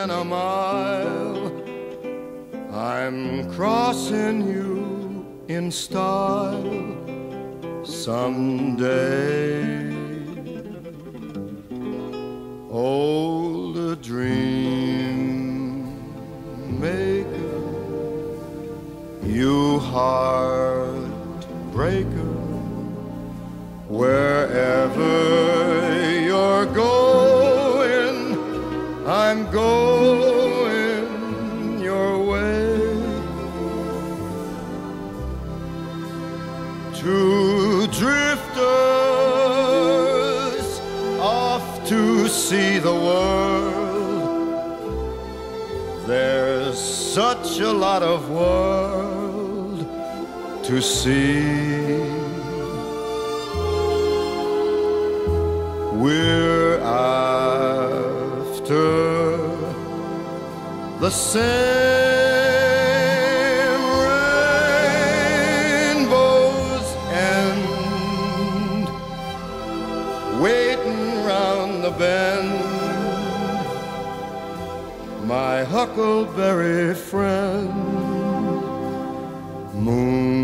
than a mile. I'm crossing you in style someday. Old dream maker, you heartbreaker, wherever you're going, I'm going your way. Two drifters off to see the world. There's such a lot of world to see. We're after the same rainbow's end, waiting round the bend. My huckleberry friend, moon